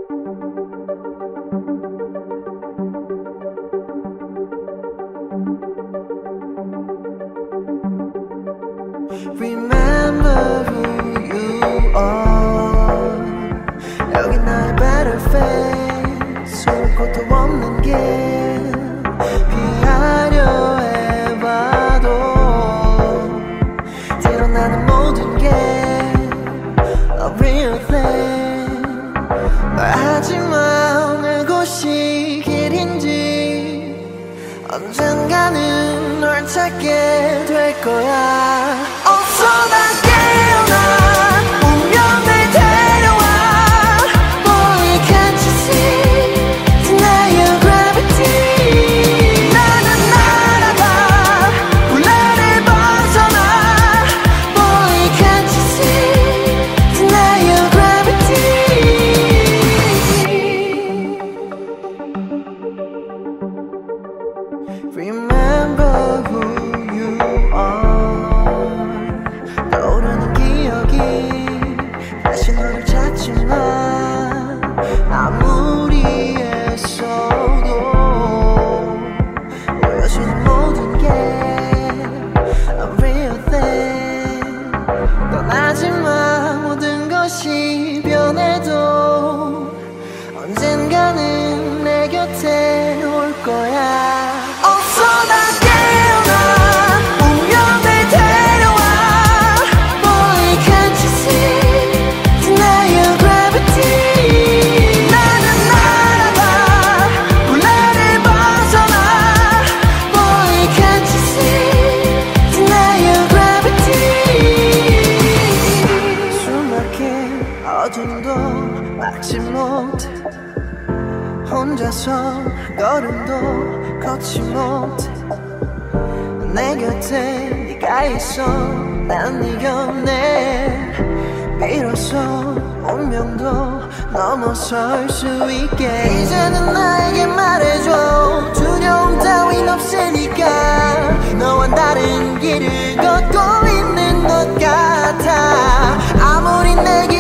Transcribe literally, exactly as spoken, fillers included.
Remember who you are. 여기 나의 battlefield. 서울 것도 없는 길 피하려 해봐도 드러나는 모든 게 a real thing. 말하지마 오늘 곳이 길인지 언젠가는 널 찾게 될 거야. 어서 난 깨어나 운명을 데려와. Boy can't you see denial gravity. 나는 날아가 굴레를 벗어나. Boy can't you see denial gravity. Remember who you are. 떠오르는 기억이 다시 너를 찾지만 아무리 애써도 보여지는 모든 게 a real thing. 떠나지마 모든 것이 변해도 언젠가는 내 곁에 올 거야. 어서 난 깨어나 운명을 데려와. Boy can't you see denial gravity. 나는 날아가 굴레를 벗어나. Boy can't you see denial gravity. 숨막힌 어둠도 막지 못해 혼자서 걸음도 걷지 못해 내 곁에 네가 있어 난 네 곁에 비로소 운명도 넘어설 수 있게. 이제는 나에게 말해줘 두려움 따윈 없으니까. 너와 다른 길을 걷고 있는 것 같아. 아무리 내게